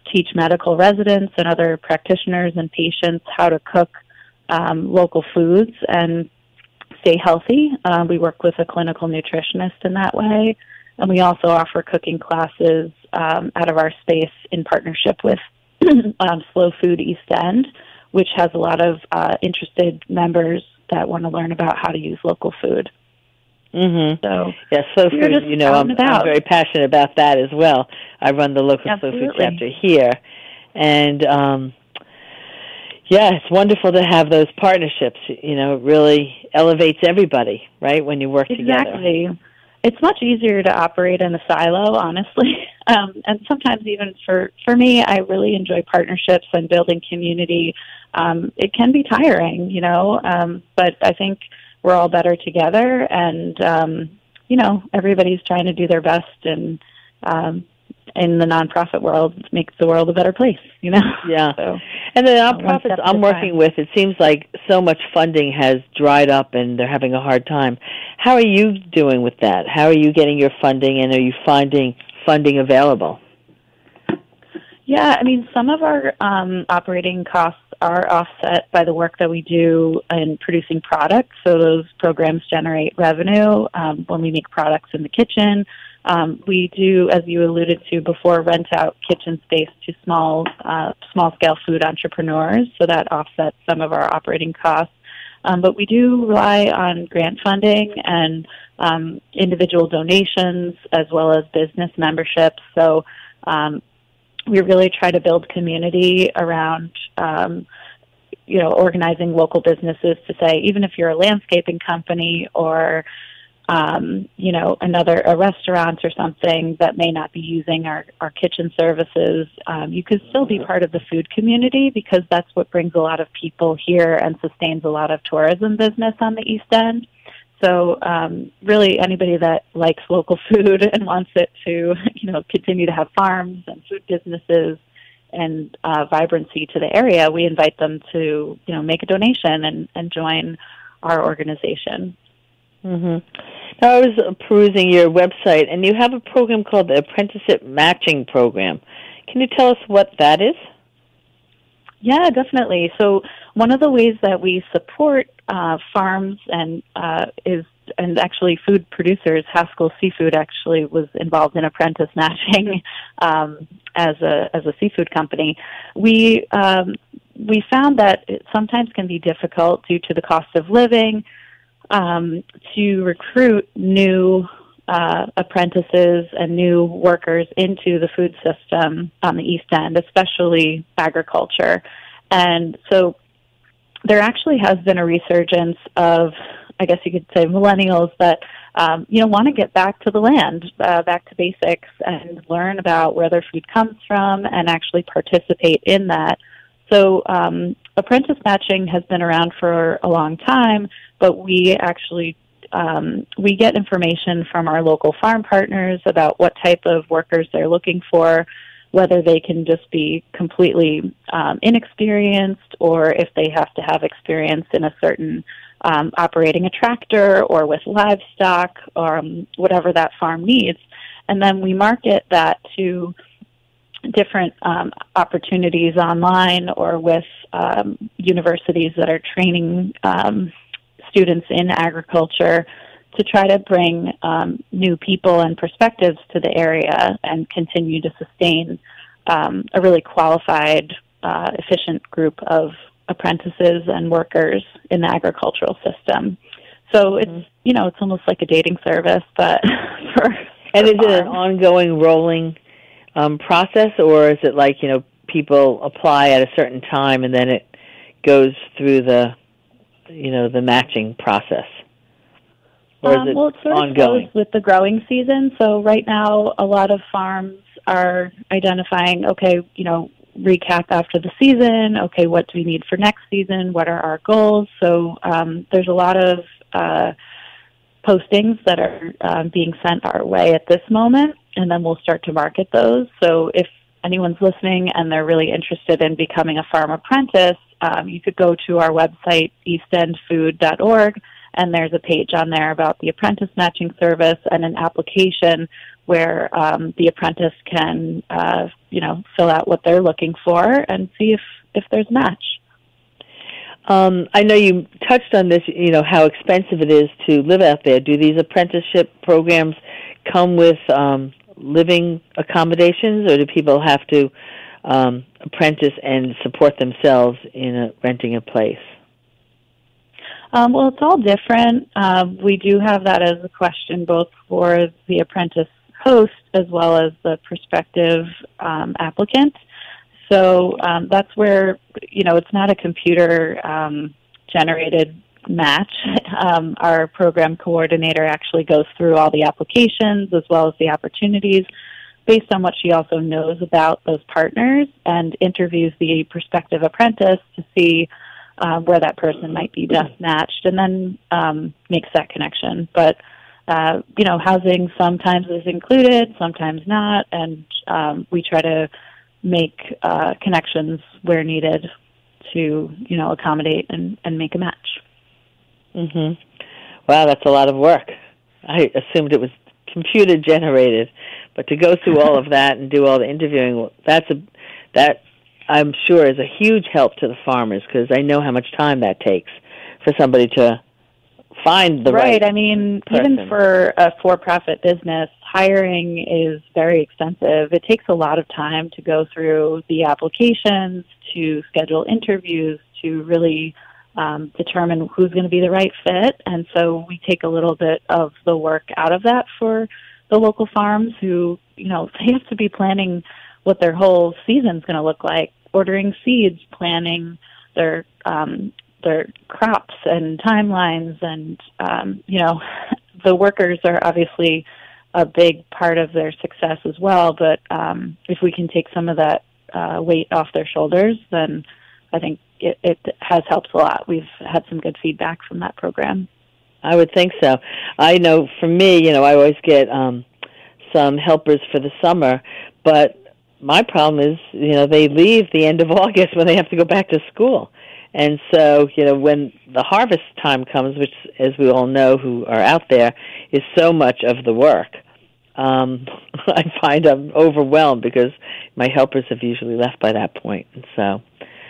teach medical residents and other practitioners and patients how to cook um, local foods and stay healthy. Uh, we work with a clinical nutritionist in that way. And we also offer cooking classes um, out of our space in partnership with um, Slow Food East End, which has a lot of uh, interested members that want to learn about how to use local food. Mm-hmm. So, yeah, Slow Food, you know, I'm, I'm very passionate about that as well. I run the local Absolutely. Slow Food chapter here. And, um, yeah, it's wonderful to have those partnerships. You know, it really elevates everybody, right, when you work exactly. together. Exactly. It's much easier to operate in a silo, honestly. Um, and sometimes even for, for me, I really enjoy partnerships and building community. Um, it can be tiring, you know, um, but I think we're all better together. And, um, you know, everybody's trying to do their best. And um, in the nonprofit world, makes the world a better place, you know? Yeah. So, and the nonprofits I'm working with, it seems like so much funding has dried up and they're having a hard time. How are you doing with that? How are you getting your funding, and are you finding funding available? Yeah, I mean, some of our um, operating costs are offset by the work that we do in producing products. So those programs generate revenue um, when we make products in the kitchen. Um, we do, as you alluded to before, rent out kitchen space to small, uh, small-scale food entrepreneurs, so that offsets some of our operating costs. Um, but we do rely on grant funding and um, individual donations as well as business memberships. So um, we really try to build community around, um, you know, organizing local businesses to say, even if you're a landscaping company or Um, you know, another, a restaurant or something that may not be using our, our kitchen services, um, you could still be part of the food community, because that's what brings a lot of people here and sustains a lot of tourism business on the East End. So um, really anybody that likes local food and wants it to, you know, continue to have farms and food businesses and uh, vibrancy to the area, we invite them to, you know, make a donation and, and join our organization. Mm-hmm. Now, I was perusing your website, and you have a program called the Apprenticeship Matching Program. Can you tell us what that is? Yeah, definitely. So one of the ways that we support uh, farms and uh, is, and actually food producers, Haskell Seafood actually was involved in apprentice matching um, as a as a seafood company. We um, we found that it sometimes can be difficult due to the cost of living, Um, to recruit new uh, apprentices and new workers into the food system on the East End, especially agriculture. And so there actually has been a resurgence of, I guess you could say, millennials that, um, you know, want to get back to the land, uh, back to basics, and learn about where their food comes from and actually participate in that. So um, apprentice matching has been around for a long time, but we actually um, we get information from our local farm partners about what type of workers they're looking for, whether they can just be completely um, inexperienced or if they have to have experience in a certain um, operating a tractor or with livestock or um, whatever that farm needs. And then we market that to different um, opportunities online or with um, universities that are training um, students in agriculture to try to bring um, new people and perspectives to the area and continue to sustain um, a really qualified, uh, efficient group of apprentices and workers in the agricultural system. So it's, mm-hmm. you know, it's almost like a dating service, but for, and for is it an ongoing rolling Um, process, or is it like, you know, people apply at a certain time and then it goes through the, you know, the matching process? Or is um, it well, it sort ongoing? of goes with the growing season. So right now, a lot of farms are identifying, okay, you know, recap after the season. Okay, what do we need for next season? What are our goals? So um, there's a lot of uh, postings that are um, being sent our way at this moment, and then we'll start to market those. So if anyone's listening and they're really interested in becoming a farm apprentice, um, you could go to our website, east end food dot org, And there's a page on there about the apprentice matching service and an application where um, the apprentice can, uh, you know, fill out what they're looking for and see if, if there's a match. Um, I know you touched on this, you know, how expensive it is to live out there. Do these apprenticeship programs come with um, living accommodations, or do people have to um, apprentice and support themselves in a, renting a place? Um, well, it's all different. Uh, we do have that as a question both for the apprentice host as well as the prospective um, applicant. So um, that's where, you know, it's not a computer-generated um, match. Um, our program coordinator actually goes through all the applications as well as the opportunities based on what she also knows about those partners and interviews the prospective apprentice to see uh, where that person might be best matched, and then um, makes that connection. But, uh, you know, housing sometimes is included, sometimes not, and um, we try to make uh, connections where needed to, you know, accommodate and, and make a match. Mm-hmm. Wow, that's a lot of work. I assumed it was computer generated, but to go through all of that and do all the interviewing, that's a that I'm sure is a huge help to the farmers, because I know how much time that takes for somebody to find the right, right. I mean, person. Even for a for-profit business, hiring is very expensive. It takes a lot of time to go through the applications, to schedule interviews, to really um, determine who's going to be the right fit. And so we take a little bit of the work out of that for the local farms who, you know, they have to be planning what their whole season's going to look like, ordering seeds, planning their um, their crops and timelines, and um, you know, the workers are obviously a big part of their success as well. But um, if we can take some of that uh, weight off their shoulders, then I think it, it has helped a lot. We've had some good feedback from that program. I would think so. I know for me, you know, I always get um, some helpers for the summer, but my problem is, you know, they leave the end of August when they have to go back to school. And so, you know, when the harvest time comes, which, as we all know who are out there, is so much of the work, um, I find I'm overwhelmed because my helpers have usually left by that point. And so,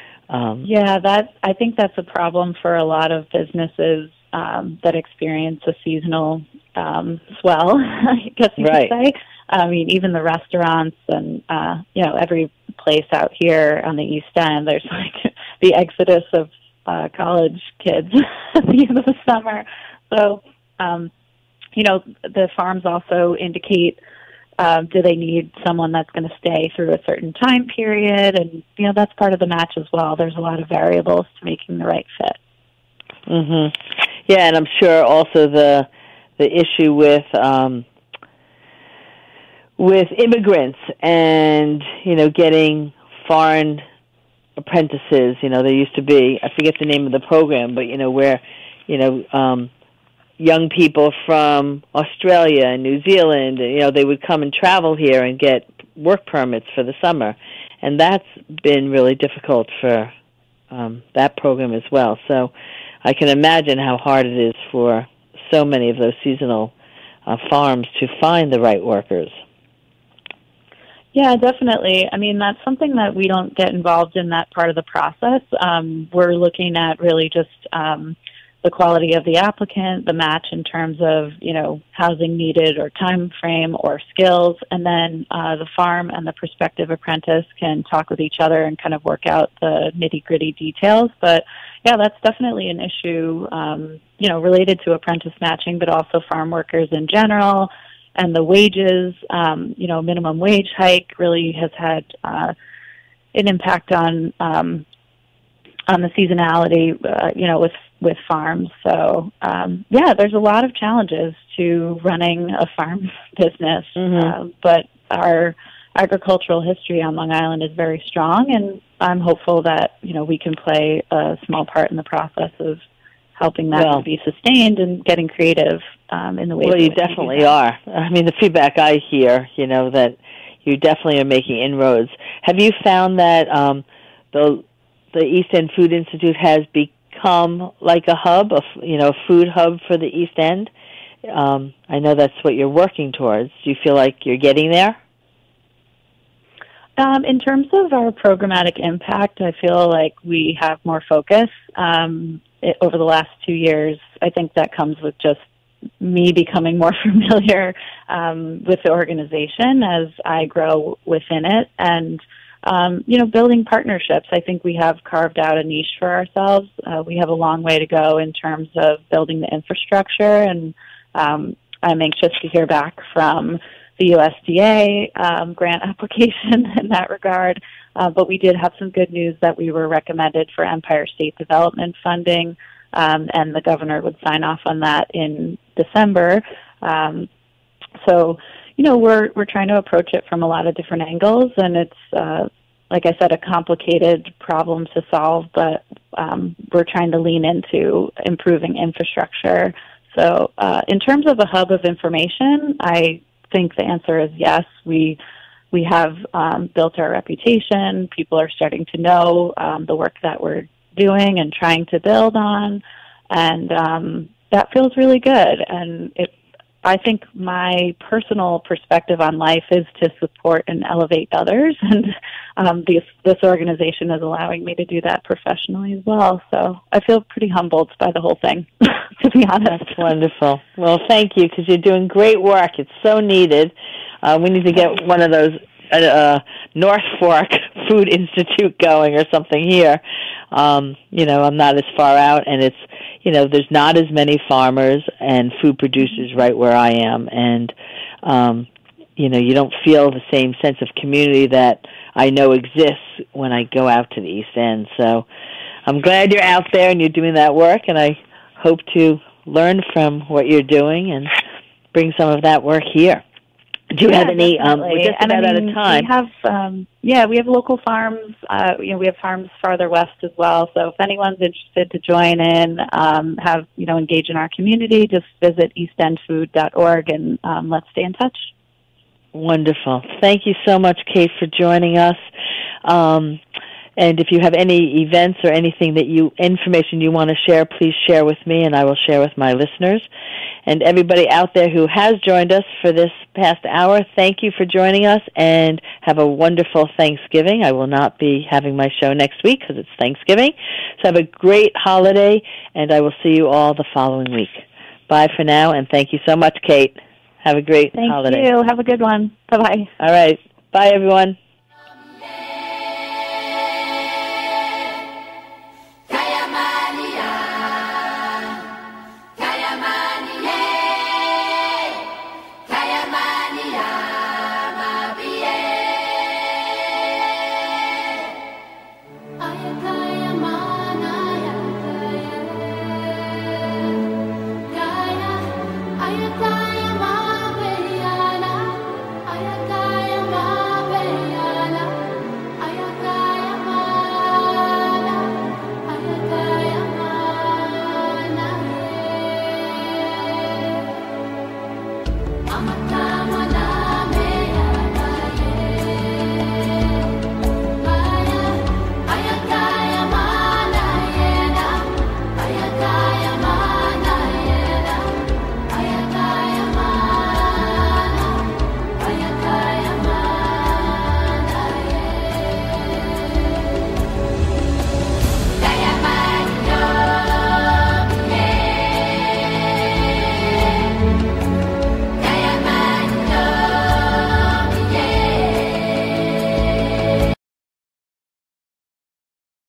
um, yeah, that I think that's a problem for a lot of businesses um, that experience a seasonal um, swell, I guess you right. could say. I mean, even the restaurants and, uh, you know, every place out here on the East End, there's like the exodus of uh, college kids at the end of the summer. So, um, you know, the farms also indicate, uh, do they need someone that's going to stay through a certain time period? And, you know, that's part of the match as well. There's a lot of variables to making the right fit. Mm-hmm. Yeah, and I'm sure also the the issue with um, with immigrants and, you know, getting foreign apprentices. You know, there used to be, I forget the name of the program, but, you know, where, you know, um, young people from Australia and New Zealand, you know, they would come and travel here and get work permits for the summer. And that's been really difficult for um, that program as well. So I can imagine how hard it is for so many of those seasonal uh, farms to find the right workers. Yeah, definitely. I mean, that's something that we don't get involved in that part of the process. Um, we're looking at really just um, the quality of the applicant, the match in terms of, you know, housing needed or time frame or skills, and then uh, the farm and the prospective apprentice can talk with each other and kind of work out the nitty-gritty details. But, yeah, that's definitely an issue, um, you know, related to apprentice matching, but also farm workers in general. And the wages, um, you know, minimum wage hike really has had uh, an impact on um, on the seasonality, uh, you know, with with farms. So, um, yeah, there's a lot of challenges to running a farm business, mm-hmm. uh, but our agricultural history on Long Island is very strong, and I'm hopeful that, you know, we can play a small part in the process of helping that well, to be sustained and getting creative um, in the way. Well, you definitely are. I mean, the feedback I hear, you know, that you definitely are making inroads. Have you found that um, the the East End Food Institute has be, become like a hub, a, you know, a food hub for the East End? Um, I know that's what you're working towards. Do you feel like you're getting there? Um, in terms of our programmatic impact, I feel like we have more focus. Um, it, over the last two years, I think that comes with just me becoming more familiar um, with the organization as I grow within it, and um, you know, building partnerships. I think we have carved out a niche for ourselves. Uh, we have a long way to go in terms of building the infrastructure, and um, I'm anxious to hear back from the U S D A um, grant application in that regard. Uh, but we did have some good news that we were recommended for Empire State Development funding, um, and the governor would sign off on that in December. Um, so, you know, we're we're trying to approach it from a lot of different angles, and it's, uh, like I said, a complicated problem to solve, but um, we're trying to lean into improving infrastructure. So uh, in terms of a hub of information, I think the answer is yes. We we have um, built our reputation. People are starting to know um, the work that we're doing and trying to build on, and um, that feels really good. And it, I think my personal perspective on life is to support and elevate others, and um, this this organization is allowing me to do that professionally as well. So I feel pretty humbled by the whole thing, to be honest. That's wonderful. Well, thank you, because you're doing great work. It's so needed. Uh, we need to get one of those uh, North Fork Food Institute going or something here. Um, you know, I'm not as far out, and it's, you know, there's not as many farmers and food producers right where I am, and, um, you know, you don't feel the same sense of community that I know exists when I go out to the East End. So I'm glad you're out there and you're doing that work, and I hope to learn from what you're doing and bring some of that work here. Do you yeah, have any? Um, we're just and about I mean, out of time. We have, um, yeah, we have local farms. Uh, you know, we have farms farther west as well. So if anyone's interested to join in, um, have you know, engage in our community, just visit east end food dot org, and um, let's stay in touch. Wonderful. Thank you so much, Kate, for joining us. Um, and if you have any events or anything that you, information you want to share, please share with me, and I will share with my listeners. And everybody out there who has joined us for this past hour, thank you for joining us, and have a wonderful Thanksgiving. I will not be having my show next week because it's Thanksgiving. So have a great holiday, and I will see you all the following week. Bye for now, and thank you so much, Kate. Have a great Thank holiday. Thank you. Have a good one. Bye-bye. All right. Bye, everyone.